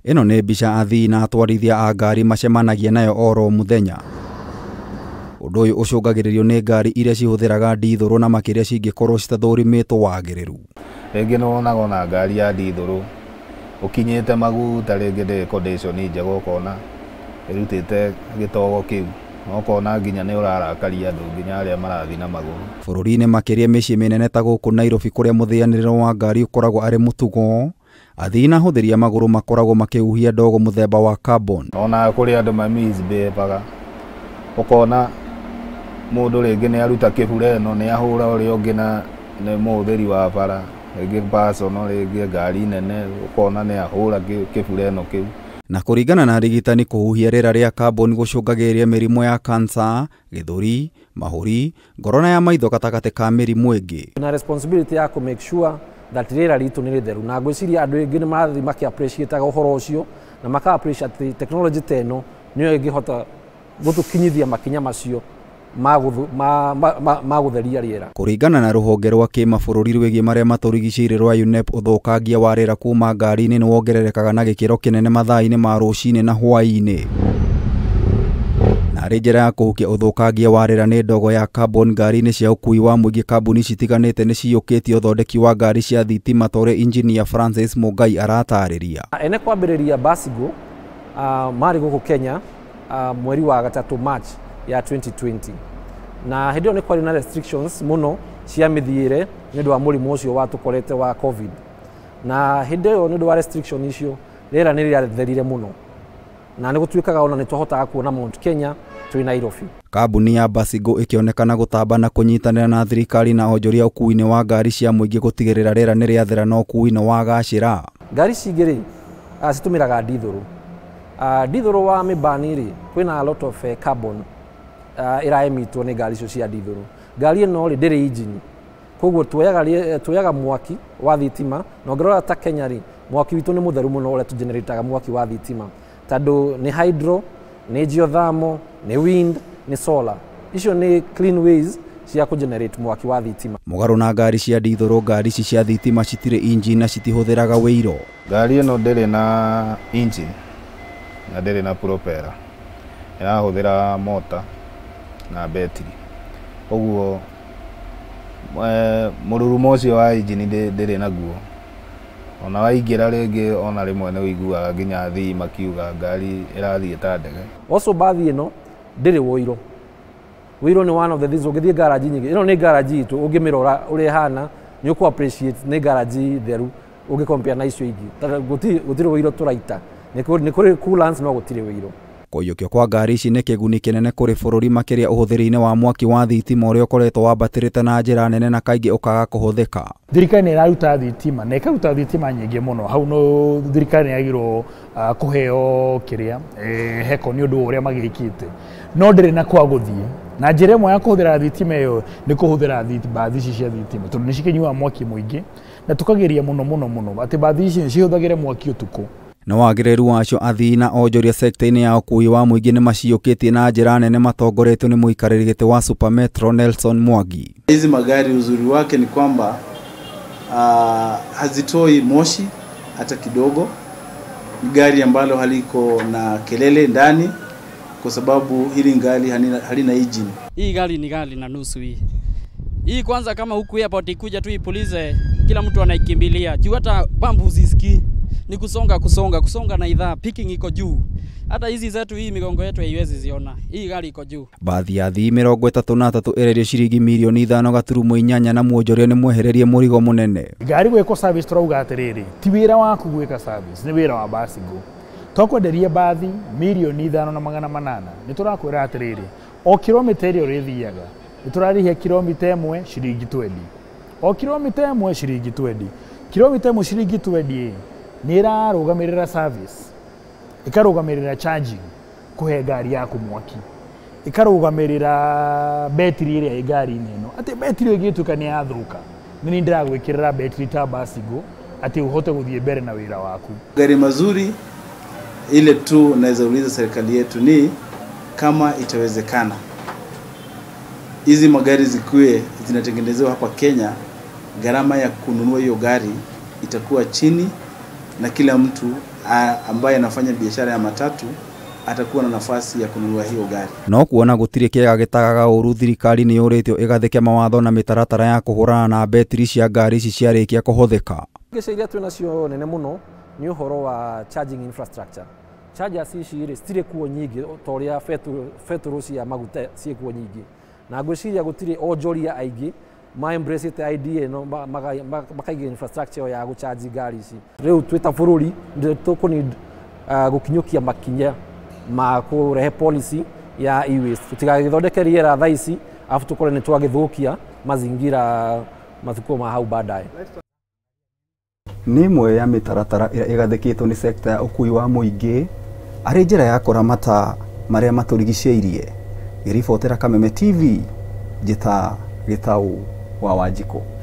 Ĩno nĩ mbica athii na atwarithia a ngari macemanagia nayo oro muthenya. Ũndũ ũyũ ũcũngagĩrĩrio nĩ ngari iria cihũthĩraga ndithũrũ na makĩria cingĩkorwo citathũrimĩtwo wagĩrĩru. Rĩngĩ nĩwonaga na ngari ya ndithũrũ ũkinyĩte maguta rĩngĩ ndĩ condition njega ũkona ĩrutĩte gĩtogo kĩu. Ũkona nginya nĩ ũrarakaria andũ nginya arĩa marathi na magũrũ. Bũrũri-inĩ makĩria mĩciĩ mĩnene ta gũkũ Nairobi kũrĩa mũthĩanĩrĩro wa ngari ũkoragwo arĩ mũtugo, athii na ahũthĩri magũrũ makoragwo makĩhuhia ndogo mũthemba wa carbon. Ona kũrĩ andũ mamizbebaga ũkona mũndũ rĩngĩ nĩ aruta kĩbure ĩno nĩ ahũra ũrĩa ũngĩ na nĩ mũhũthĩri wa bara rĩngĩ personal rĩngĩ ngari nene ũkona nĩ ahũra kĩbure ĩno kĩu. Na kũringana na arigitani, kũhuhia rĩera rĩa carbon gũcũngagĩrĩria mĩrimũ ya cancer, gĩthũri, mahũri, ngoro na ya maitho gatagatĩ ka mĩrimũ ĩngĩ. Na responsibility ya ku make sure that rĩera ritũ nĩ rĩtheru, na ngwĩciria andũ aingĩ nĩ marathiĩ maki-appreciate ũhoro ũcio na maka-appreciate technology ta ĩno nĩyo ĩngĩhota gũtũkinyithia makinya macio ma gũtheria rĩera. Kũringana na rũhonge rwa kĩmabũrũri rwĩgiĩ marĩa matũrigicĩirie rwa UNEP, ũthũkangia wa rĩera kuma ngari-inĩ nĩ wongererekaga na gĩkĩro kĩnene mathaa-inĩ ma rũcinĩ na hwaĩ-inĩ. Na arĩ njĩra ya kũhukia ũthũkangia wa rĩera nĩ ndogo ya carbon ngari-inĩ cia ũkui wa mũingĩ, kambuni citiganĩte nĩ ciyũkĩtie ũthondeki wa ngari cia thitima ta ũrĩa injinia Francis Mũngai aratarĩria. Ene kwambĩrĩria Basigo marĩ gũkũ Kenya mweri wa gatatũ March ya 2020. Na hĩndĩ ĩyo nĩ kwarĩ na restrictions mũno cia mĩthiĩre nĩ ũndũ wa mũrimũ ũcio watũkorete wa COVID. Na hĩndĩ ĩyo nĩ ũndũ wa restriction icio rĩera nĩ rĩatherire mũno. Na nĩ gũtuĩkaga ona nĩ tũhotaga kuona Mount Kenya tũrĩ Nairobi. Kambuni ya Basigo ĩkĩonekana gũtamba na kũnyitanĩra na thirikari na onjoria ũkui-inĩ wa ngari cia mũingĩ gũtigĩrĩra rĩera nĩ rĩathera na ũkui-inĩ wa gacĩra. Ngari cingĩ citũmĩraga ndithũrũ. Ndithũrũ wa mĩbani kwĩna a lot of carbon ĩraemitwo nĩ ngari icio cia ndithũrũ. Ngari ĩno ndĩrĩ engine, koguo tuoyaga mwaki wa thitima, na ũngĩrora ta Kenya mwaki witũ nĩ mũtheru mũno ũrĩa tũgenerataga mwaki wa thitima, tondũ nĩ hydro, nĩ geothermal, nĩ wind, nĩ solar. Icio nĩ clean ways cia kũgenerate mwaki wa thitima. Mũgarũ na ngari cia ndithũrũ, ngari ici cia thitima citirĩ engine na citihũthĩraga wĩiro. Ngari ĩno ndĩrĩ na engine na ndĩrĩ na propeller, ĩrahũthĩra mota na betri. Ũguo mũrurumo ũcio wa engine ndĩrĩ naguo. Ona waingĩra rĩngĩ ona rĩmwe nĩ ũiguaga nginya athii makiuga ngari ĩrathiĩ ta ndege. Also bathi ĩno ndĩrĩ wũiro. Wũiro nĩ one of the things ũngĩthiĩ garage nyingĩ. Ĩno nĩ garage itũ, ũngĩmĩrora ũrĩa ĩhana nĩ ũkũ appreciate nĩ garage theru ũngĩcompare na icio ingĩ. Gũtirĩ wũiro tũraita. Nĩ kũrĩ coolants no gũtirĩ wũiro. Kũiyũkio kwa ngari ici nĩ kĩguni kĩnene kũrĩ bũrũri, makĩria ũhũthĩri-inĩ wa mwaki wa thitima ũrĩa ũkoretwo wambatĩrĩte na njĩra nene na kaingĩ ũkaga kũhũthĩka. Thirikari nĩ ĩraruta thitima na ĩkaruta thitima nyingĩ mũno. Hau no thirikari yagĩrĩirwo kũheo heko nĩ ũndũ ũrĩa magĩkĩte. No ndĩrĩ na kwa gũthiĩ. Na njĩra ĩmwe ya kũhũthĩra thitima ĩyo nĩ kũhũthĩra bathi ici cia thitima, tondũ nĩ cikĩnyuaga mwaki mũingĩ na tũkageria mũno atĩ bathi ici cihũthagĩre mwaki ũtukũ. Na wagĩrĩru wacio, athii na onjoria sekta-inĩ ya ũkui wa mũingĩ nĩ maciyũkĩtie na njĩra nene, matongoretio nĩ mũikarĩri gĩtĩ wa Super Metro Nelson Mwangi. Hizi magari uzuri wake ni kwamba hazitoi moshi hata kidogo. Ni gari ambalo haliko na kelele ndani kwa sababu hili gari halina engine. Hii gari ni gari na nusu hii. Hii kwanza kama huku airport ikuja tu ipulize kila mtu anaikimbilia. Juu hata bambu usisikii. Ni kusonga na idhaa, picking iko juu. Hata hizi zetu hii migongo yetu haiwezi ziona. Hii gari iko juu. Baadhi ya athii 33 ererio ciringi mirioni 5.8 na muonjoria nĩ mwehererie mũrigo mũnene. Ngari gwĩkwo service turauga atĩrĩrĩ, ti wĩra waku gwĩka service, nĩ wĩra wa Basigo. Tokwenderia bathi mirioni 5.8. Nĩ tũrakwĩra atĩrĩrĩ, o kilomita ĩrĩa ũrĩthiaga nĩ tũrarĩhia kilomita 1 ciringi 20. O kilomita 1 ciringi 20. Kilomita 1 ciringi 20 nĩ ĩrarũgamĩrĩra service, ĩkarũgamĩrĩra charging, kũhe ngari yaku mwaki, ĩkarũgamĩrĩra betri ĩrĩa ĩ ngari-inĩ ĩno. Atĩ betri ĩngĩtuĩka nĩ yathũka, nĩ ndĩragwĩkĩrĩra betri ta Basigo atĩ uhote gũthiĩ mbere na wĩra waku. Gari mazuri ile tu naweza uliza serikali yetu ni kama itawezekana hizi magari zikuwe zinatengenezewa hapa Kenya, gharama ya kununua hiyo gari itakuwa chini na kila mtu ambaye anafanya biashara ya matatu atakuwa na nafasi ya kununua hiyo gari. No kuona gutire kiega gitagaga uru thirikari ni yuritio igathike mawatho na mitaratara ya kuhurana na betri cia ngari ici ciarikia kuhuthika. Giciria twinacio nene muno ni uhoro wa charging infrastructure. Chargers ici citire kuo nyingi toria feturu cia maguta cie kuo nyingi, na ngwiciria gutire onjoria aingi ma embrace the idea no makaiga infrastructure ya gucharge ngari ici. Riu twita bururi ndio tukuni gukinyukia makinya ma kurehe policy ya e-waste. Tutigagithondeke riera thaa ici afu tukore ni twagithukia mazingira mathuko ma hau baadaye. Ni imwe ya mitaratara ira igathikitwo ni sekta ya ukui wa muingi ari njira ya kuramata maria maturigiceirie. Iribotera Kameme TV, Njita Gitau wa Wanjikũ.